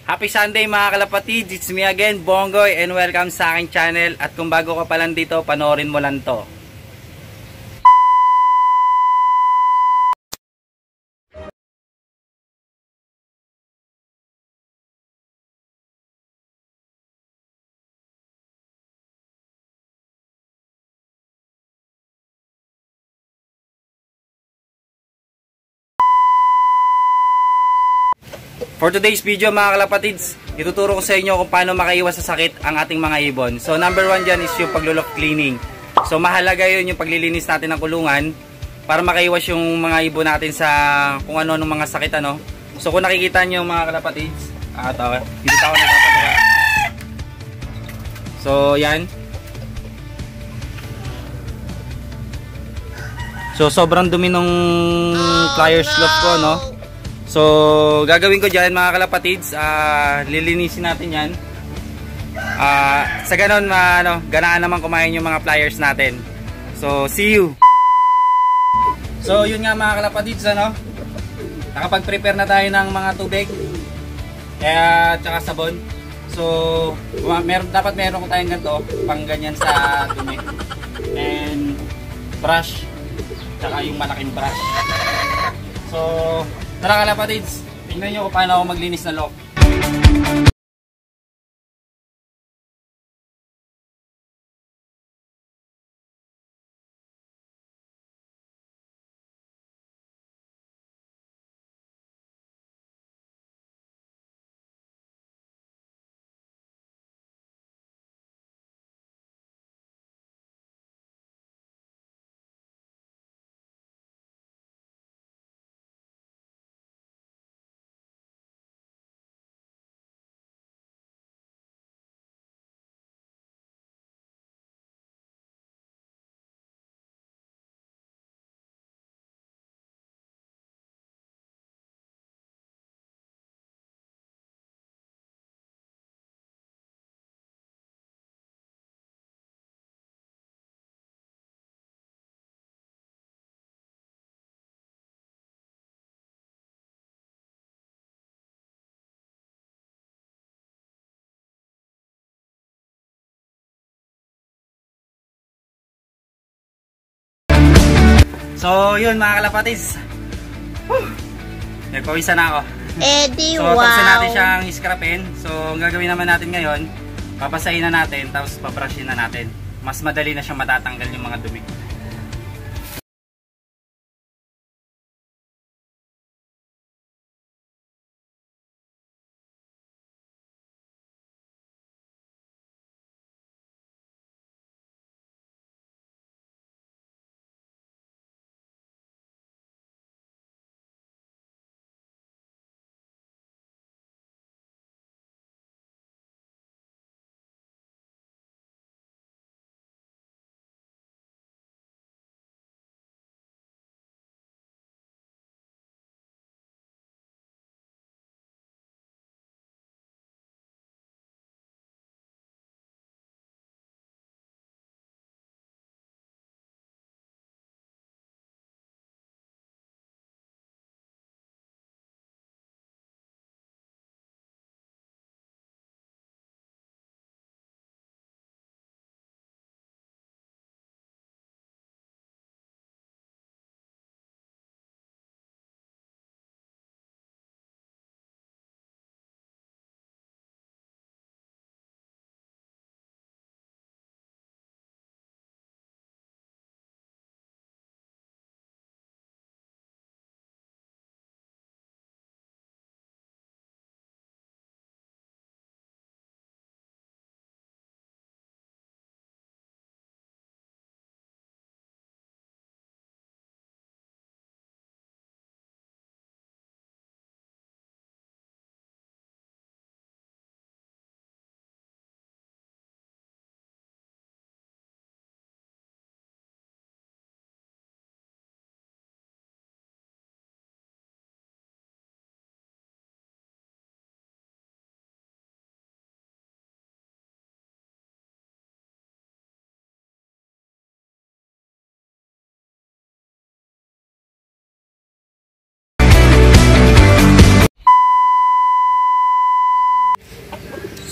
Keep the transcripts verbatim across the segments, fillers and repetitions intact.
Happy Sunday mga kalapatid, it's me again, Bongoy, and welcome sa aking channel. At kung bago ka pa lang dito, panoorin mo lang to. For today's video mga kalapatids, ituturo ko sa inyo kung paano makaiwas sa sakit ang ating mga ibon. So number one dyan is yung paglulok cleaning. So mahalaga yun yung paglilinis natin ng kulungan para makaiwas yung mga ibon natin sa kung ano ng mga sakit ano. So kung nakikita nyo mga kalapatids, ah, ito, hindi ako nagpapatawa. So yan. So sobrang dumi nung pliers lock ko, no? So, gagawin ko dyan mga kalapatids, uh, lilinisin natin yan. Uh, sa ganon, uh, ano, ganaan naman kumain yung mga pliers natin. So, see you! So, yun nga mga kalapatids, ano, nakapag-prepare na tayo ng mga tubig, kaya, tsaka sabon. So, meron, dapat meron ko tayong ganito, pang ganyan sa dumi. And, brush, tsaka yung malaking brush. So, tara kalapatids, tingnan nyo kung paano ako maglinis ng lock. So yun mga kalapatids, nagpawisa na ako. Eddie, so, wow! So tapos natin siyang scrapin. So ang gagawin naman natin ngayon, papasain na natin, tapos pabrushin na natin. Mas madali na siyang matatanggal yung mga dumi.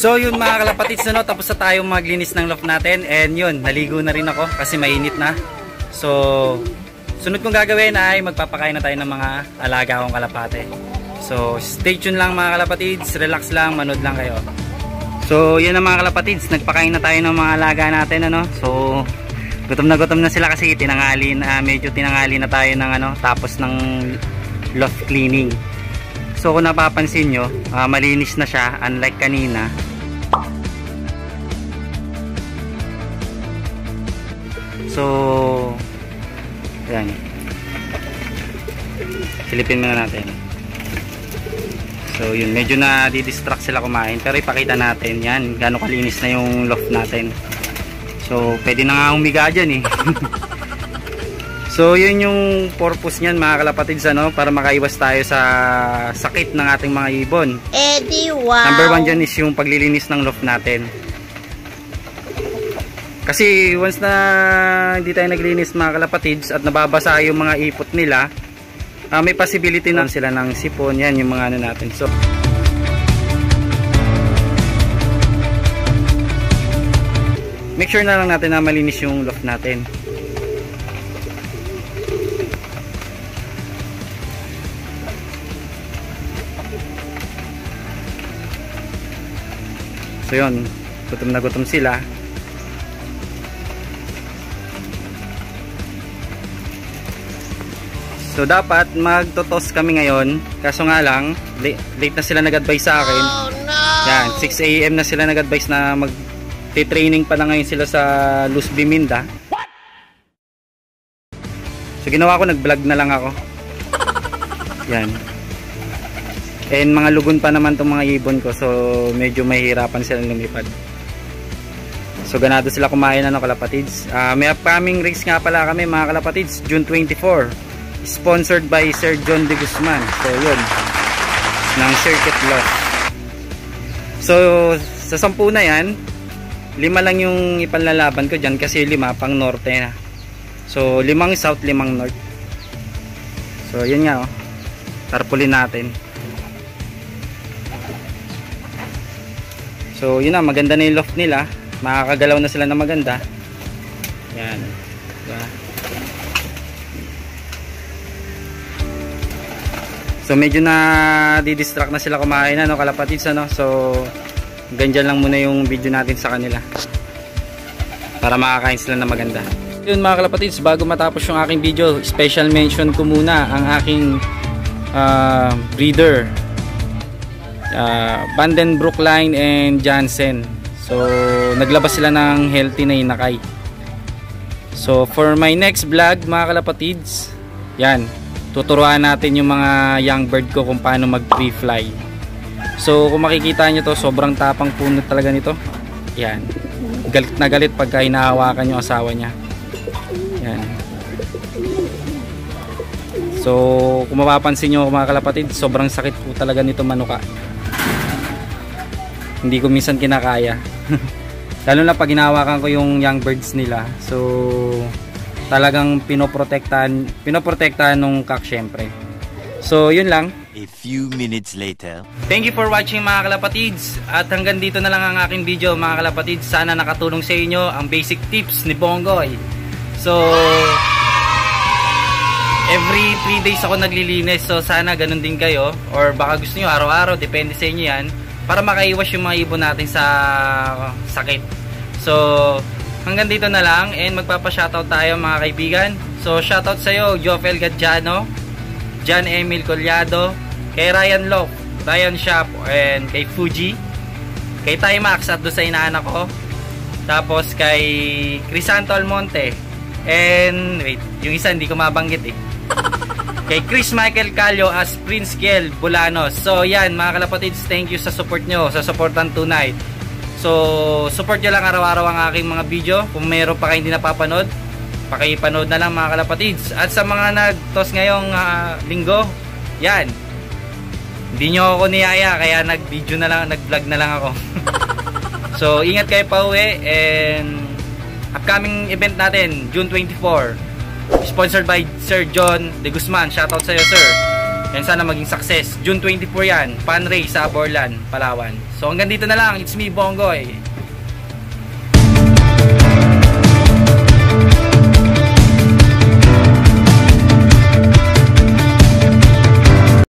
So yun mga kalapatids, no, tapos na tayo maglinis ng loft natin. And yun, naligo na rin ako kasi mainit na. So sunod kong gagawin ay magpapakain na tayo ng mga alaga kong kalapate. So stay tuned lang mga kalapatids, relax lang, manood lang kayo. So yun na mga kalapatids, nagpakain na tayo ng mga alaga natin, ano. So gutom na gutom na sila kasi tinanghali na, medyo tinanghali na tayo ng ano, tapos ng loft cleaning. So kung napapansin nyo, uh, malinis na siya unlike kanina. So yan, silipin muna natin. So yun, medyo na di-distract sila kumain, pero ipakita natin yan gaano kalinis na yung loft natin. So pwede na nga humiga dyan eh. So yun yung purpose niyan mga kalapatids, ano, para makaiwas tayo sa sakit ng ating mga ibon. Eddie, wow. Number one dyan is yung paglilinis ng loft natin. Kasi once na hindi tayo naglinis mga kalapatids at nababasa yung mga ipot nila, uh, may possibility na sila ng sipon. Yan yung mga ano natin. So make sure na lang natin na malinis yung loft natin. So yun, gutom na gutom sila. So dapat magtotos kami ngayon, kaso nga lang late, late na sila nag-advise sa akin. Oh, no. Yan, six A M na sila nag-advise na mag-training pa na ngayon sila sa Luz Biminda. What? So ginawa ko, nag-vlog na lang ako. Yan. And mga lugon pa naman tong mga ibon ko, so medyo mahihirapan silang lumipad. So ganado sila kumain, ano kalapatids. Uh, may upcoming race nga pala kami mga kalapatids, June twenty-four. Sponsored by Sir John De Guzman. So yun, ng Circuit Loft. So sa sampu na yan, lima lang yung ipanlalaban ko dyan kasi lima pang norte na. So limang south, limang north. So yun nga, oh, tarpulin natin. So yun na, maganda na yung loft nila, makakagalaw na sila na maganda. Yan, diba? So medyo na di-distract na sila kumain, ano kalapatids, ano. So ganyan lang muna yung video natin sa kanila para makakain sila na maganda. Yun mga kalapatids, bago matapos yung aking video, special mention ko muna ang aking uh, breeder, uh, Banden Brookline and Jansen. So naglabas sila ng healthy na inakay. So for my next vlog mga kalapatids, yan, tuturuan natin yung mga young bird ko kung paano mag free fly. So kung makikita nyo to, sobrang tapang punot talaga nito. Yan, galit na galit pagka hinahawakan yung asawa niya. Yan. So kung mapapansin nyo mga kalapatid, sobrang sakit po talaga nito manuka. Hindi ko minsan kinakaya. Lalo na pag hinahawakan ko yung young birds nila. So talagang pinoprotektahan, pinoprotektahan nung kak syempre. So yun lang. A few minutes later. Thank you for watching mga kalapatids. At hanggang dito na lang ang aking video mga kalapatids. Sana nakatulong sa inyo ang basic tips ni Bongoy. So every three days ako naglilinis. So sana ganun din kayo. Or baka gusto nyo araw-araw, depende sa inyo yan. Para makaiwas yung mga ibon natin sa sakit. So hanggang dito na lang, and magpapa-shoutout tayo mga kaibigan. So shoutout sa iyo, Jofel Gadjano, John Emil Collado, kay Ryan Locke, Ryan Shop, and kay Fuji, kay Timax at doon sa inaanak ko. Tapos kay Crisanto Almonte, and wait, yung isa hindi ko mabanggit eh. Kay Chris Michael Calio as Prince Kiel Bulanos. So yan mga kalapatids, thank you sa support nyo, sa supportan tonight. So support nyo lang araw-araw ang aking mga video. Kung mayroon pa kayo hindi napapanood, pakipanood na lang mga kalapatids. At sa mga nag-toss ngayong uh, linggo, yan, hindi nyo ako niyaya, kaya nag-video na lang, nag-vlog na lang ako. So ingat kayo pa uwi. And upcoming event natin June twenty-four, sponsored by Sir John De Guzman. Shoutout sa iyo sir. And sana maging success. June twenty-four yan, Pan Race sa Borlan, Palawan. So hanggang dito na lang. It's me, Bongoy.